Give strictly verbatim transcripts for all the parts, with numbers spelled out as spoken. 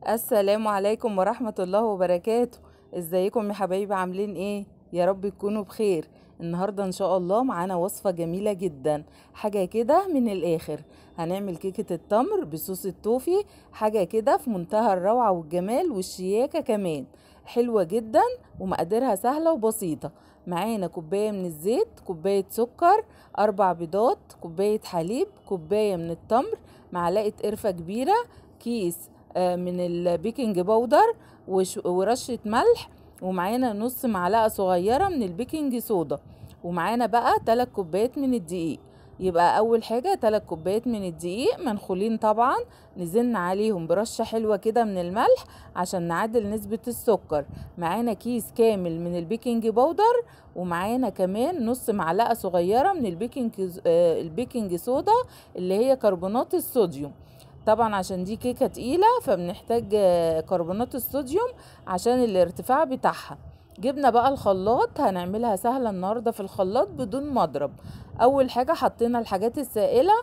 السلام عليكم ورحمة الله وبركاته. ازيكم يا حبايبي؟ عاملين ايه؟ يا رب تكونوا بخير. النهاردة ان شاء الله معانا وصفة جميلة جدا، حاجة كده من الاخر. هنعمل كيكة التمر بصوص التوفي، حاجة كده في منتهى الروعة والجمال والشياكة كمان. حلوة جدا ومقاديرها سهلة وبسيطة. معانا كوباية من الزيت، كوباية سكر، اربع بيضات، كوباية حليب، كوباية من التمر، معلقة قرفة كبيرة، كيس آه، من البيكنج باودر، وش- ورشة ملح، ومعانا نص معلقة صغيرة من البيكنج صودا، ومعانا بقى تلات كوبايات من الدقيق. يبقى أول حاجة تلات كوبايات من الدقيق منخولين طبعا، نزلنا عليهم برشة حلوة كده من الملح عشان نعدل نسبة السكر. معانا كيس كامل من البيكنج باودر، ومعانا كمان نص معلقة صغيرة من البيكنج آه، البيكنج صودا اللي هي كربونات الصوديوم. طبعا عشان دي كيكة تقيلة فبنحتاج آه، كربونات الصوديوم عشان الارتفاع بتاعها. جبنا بقى الخلاط، هنعملها سهلة النهاردة في الخلاط بدون مضرب. اول حاجة حطينا الحاجات السائلة،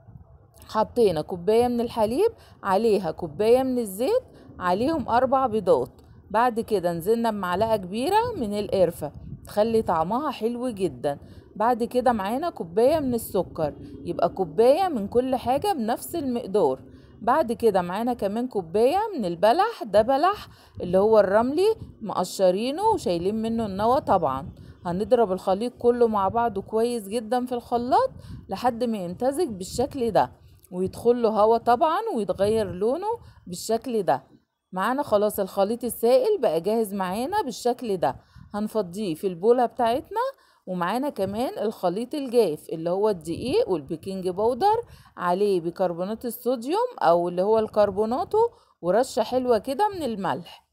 حطينا كوباية من الحليب، عليها كوباية من الزيت، عليهم اربع بيضات. بعد كده نزلنا بمعلقة كبيرة من القرفة تخلي طعمها حلو جدا. بعد كده معانا كوباية من السكر، يبقى كوباية من كل حاجة بنفس المقدار. بعد كده معانا كمان كوباية من البلح، ده بلح اللي هو الرملي، مقشرينه وشايلين منه النوى طبعا. هنضرب الخليط كله مع بعضه كويس جدا في الخلاط لحد ما يمتزج بالشكل ده، ويدخل له هوا طبعا ويتغير لونه بالشكل ده. معانا خلاص الخليط السائل بقى جاهز معانا بالشكل ده. هنفضيه في البولة بتاعتنا. ومعانا كمان الخليط الجاف اللي هو الدقيق والبيكنج باودر، عليه بيكربونات الصوديوم او اللي هو الكربوناتو، ورشة حلوة كده من الملح.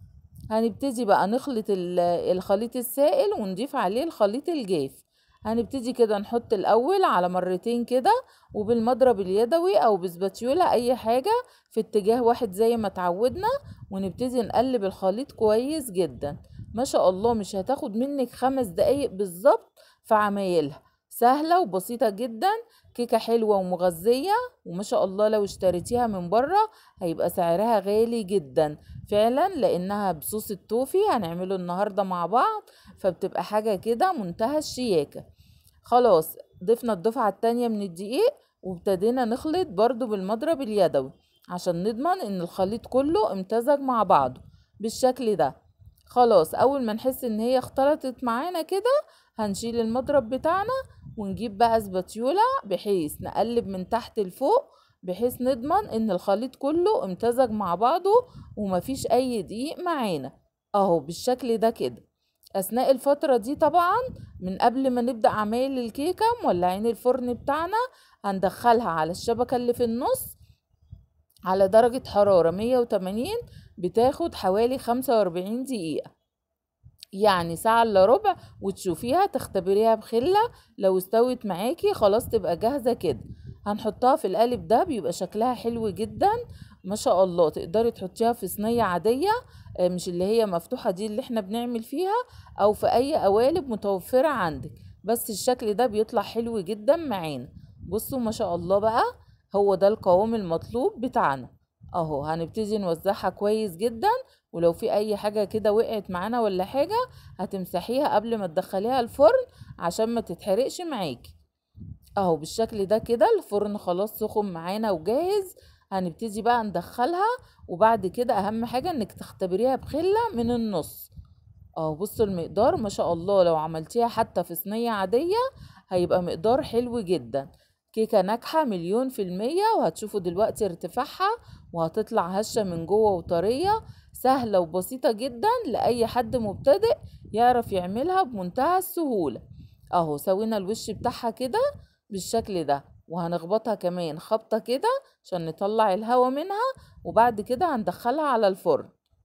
هنبتدي بقى نخلط ال- الخليط السائل ونضيف عليه الخليط الجاف. هنبتدي كده نحط الاول على مرتين كده، وبالمضرب اليدوي او بسباتيولا اي حاجة في اتجاه واحد زي ما اتعودنا، ونبتدي نقلب الخليط كويس جدا. ما شاء الله مش هتاخد منك خمس دقايق بالظبط في عمايلها، سهلة وبسيطة جدا. كيكة حلوة ومغذية، وما شاء الله لو اشتريتيها من بره هيبقى سعرها غالي جدا فعلا، لانها بصوص التوفي هنعمله النهاردة مع بعض، فبتبقى حاجة كده منتهى الشياكة. خلاص ضفنا الدفعة التانية من الدقيق، وابتدينا نخلط برضو بالمضرب اليدوي عشان نضمن ان الخليط كله امتزج مع بعضه بالشكل ده. خلاص اول ما نحس ان هي اختلطت معانا كده، هنشيل المضرب بتاعنا ونجيب بقى سباتيولا بحيث نقلب من تحت لفوق، بحيث نضمن ان الخليط كله امتزج مع بعضه ومفيش اي دقيق معانا. اهو بالشكل ده كده. اثناء الفترة دي طبعا من قبل ما نبدأ عمايل الكيكة مولعين الفرن بتاعنا، هندخلها على الشبكة اللي في النص على درجة حرارة مية وتمانين، بتاخد حوالي خمسة واربعين دقيقة، يعني ساعة الا ربع، وتشوفيها تختبريها بخلة. لو استوت معاكي خلاص تبقى جاهزة كده. هنحطها في القالب ده بيبقى شكلها حلو جدا ما شاء الله. تقدري تحطيها في صينية عادية، آه، مش اللي هي مفتوحة دي اللي احنا بنعمل فيها، او في اي قوالب متوفرة عندك، بس الشكل ده بيطلع حلو جدا معانا. بصوا ما شاء الله بقى، هو ده القوام المطلوب بتاعنا. اهو هنبتدي نوزعها كويس جدا، ولو في اي حاجة كده وقعت معانا ولا حاجة هتمسحيها قبل ما تدخليها الفرن عشان ما تتحرقش معاكي. اهو بالشكل ده كده الفرن خلاص سخن معانا وجاهز. هنبتدي بقى ندخلها، وبعد كده اهم حاجة انك تختبريها بخلة من النص. اهو بصوا المقدار ما شاء الله، لو عملتيها حتى في صينية عادية هيبقى مقدار حلو جدا. كيكة ناجحة مليون في المية، وهتشوفوا دلوقتي ارتفاعها، وهتطلع هشة من جوه وطرية. سهلة وبسيطة جدا لأي حد مبتدئ يعرف يعملها بمنتهى السهولة. اهو سوينا الوش بتاعها كده بالشكل ده، وهنخبطها كمان خبطة كده عشان نطلع الهوا منها، وبعد كده هندخلها على الفرن.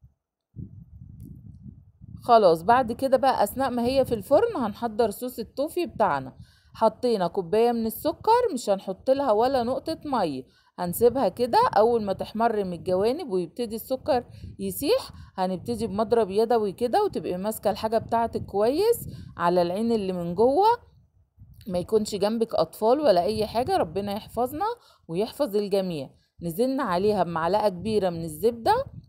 خلاص بعد كده بقى اثناء ما هي في الفرن هنحضر صوص التوفي بتاعنا. حطينا كوباية من السكر، مش هنحط لها ولا نقطة مية، هنسيبها كده. اول ما تحمر من الجوانب ويبتدي السكر يسيح، هنبتدي بمضرب يدوي كده، وتبقي ماسكة الحاجة بتاعتك كويس على العين اللي من جوه، ما يكونش جنبك اطفال ولا اي حاجة، ربنا يحفظنا ويحفظ الجميع. نزلنا عليها بمعلقة كبيرة من الزبدة،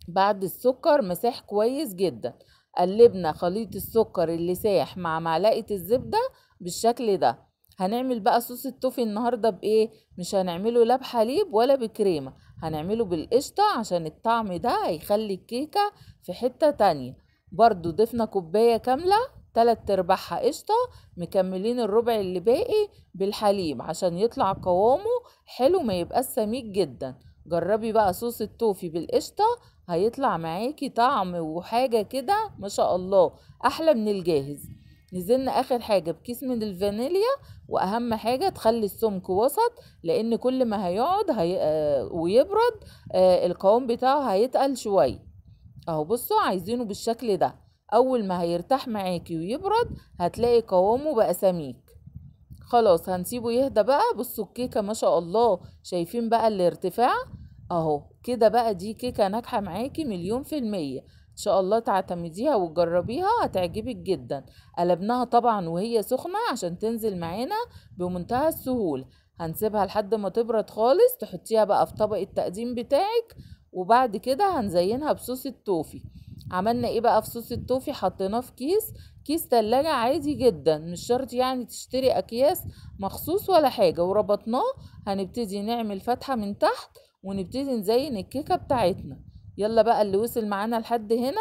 بعد السكر مساح كويس جدا. قلبنا خليط السكر اللي ساح مع معلقة الزبدة بالشكل ده. هنعمل بقى صوص التوفي النهاردة بايه؟ مش هنعمله لا بحليب ولا بكريمة، هنعمله بالقشطة عشان الطعم ده هيخلي الكيكة في حتة تانية. برضو ضفنا كوباية كاملة تلات ارباعها قشطة، مكملين الربع اللي باقي بالحليب عشان يطلع قوامه حلو ما يبقاش سميك جدا. جربي بقى صوص التوفي بالقشطة، هيطلع معاكي طعم وحاجة كده ما شاء الله احلى من الجاهز. نزلنا اخر حاجة بكيس من الفانيليا، واهم حاجة تخلي السمك وسط، لان كل ما هيقعد هي... آه ويبرد آه القوام بتاعه هيتقل شوية. اهو بصوا عايزينه بالشكل ده. اول ما هيرتاح معاكي ويبرد هتلاقي قوامه بقى سميك. خلاص هنسيبه يهدى بقى. بصوا الكيكة ما شاء الله، شايفين بقى الارتفاع؟ اهو كده بقى دي كيكة ناجحة معاكي مليون في المية. ان شاء الله تعتمديها وتجربيها هتعجبك جدا. قلبناها طبعا وهي سخنة عشان تنزل معانا بمنتهى السهولة. هنسيبها لحد ما تبرد خالص، تحطيها بقى في طبق التقديم بتاعك. وبعد كده هنزينها بصوص التوفي. عملنا ايه بقى في صوص التوفي؟ حطيناه في كيس كيس تلاجة عادي جدا، مش شرط يعني تشتري اكياس مخصوص ولا حاجة، وربطناه. هنبتدي نعمل فتحة من تحت ونبتدي نزين الكيكة بتاعتنا. يلا بقى اللي وصل معانا لحد هنا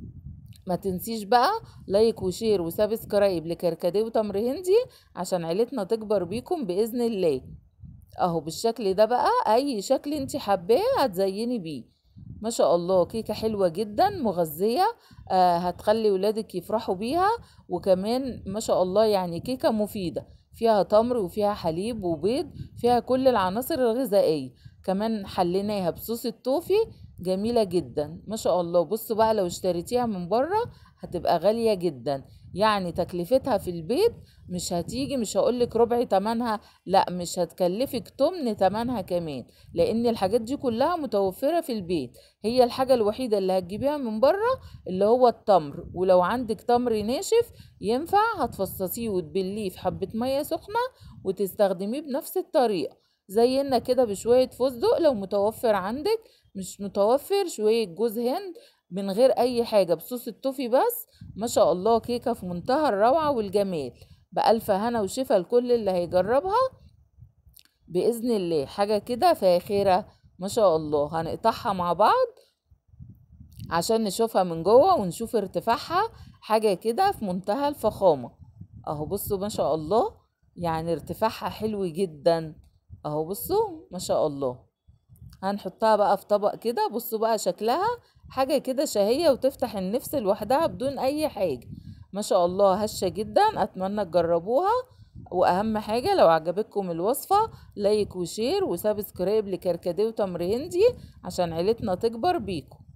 ما تنسيش بقى لايك وشير وسبسكرايب لكركديه وتمر هندي عشان عيلتنا تكبر بيكم بإذن الله. اهو بالشكل ده بقى اي شكل انت حباه هتزيني بيه. ما شاء الله كيكة حلوة جدا مغذية، آه هتخلي ولادك يفرحوا بيها. وكمان ما شاء الله يعني كيكة مفيدة، فيها تمر وفيها حليب وبيض، فيها كل العناصر الغذائية. كمان حليناها بصوص التوفي، جميلة جدا ما شاء الله. بصوا بقى لو اشتريتيها من بره هتبقى غالية جدا، يعني تكلفتها في البيت مش هتيجي، مش هقولك ربع تمنها، لا مش هتكلفك تمن تمنها كمان، لان الحاجات دي كلها متوفرة في البيت. هي الحاجة الوحيدة اللي هتجيبيها من بره اللي هو التمر، ولو عندك تمر ناشف ينفع هتفصصيه وتبليه في حبة مية سخنة وتستخدميه بنفس الطريقة. زينا كده بشوية فستق لو متوفر عندك، مش متوفر شوية جوز هند من غير اي حاجة بصوص التوفي بس. ما شاء الله كيكة في منتهى الروعة والجمال. بألف هنا وشفا لكل اللي هيجربها بإذن الله. حاجة كده فاخرة ما شاء الله. هنقطعها مع بعض عشان نشوفها من جوه ونشوف ارتفاعها، حاجة كده في منتهى الفخامة. اهو بصوا ما شاء الله، يعني ارتفاعها حلو جدا. اهو بصوا ما شاء الله. هنحطها بقى في طبق كده. بصوا بقى شكلها حاجة كده شهية وتفتح النفس لوحدها بدون اي حاجة. ما شاء الله هشة جدا، اتمنى تجربوها. واهم حاجة لو عجبتكم الوصفة لايك وشير وسبسكرايب لكركديه وتمر هندي عشان عيلتنا تكبر بيكم.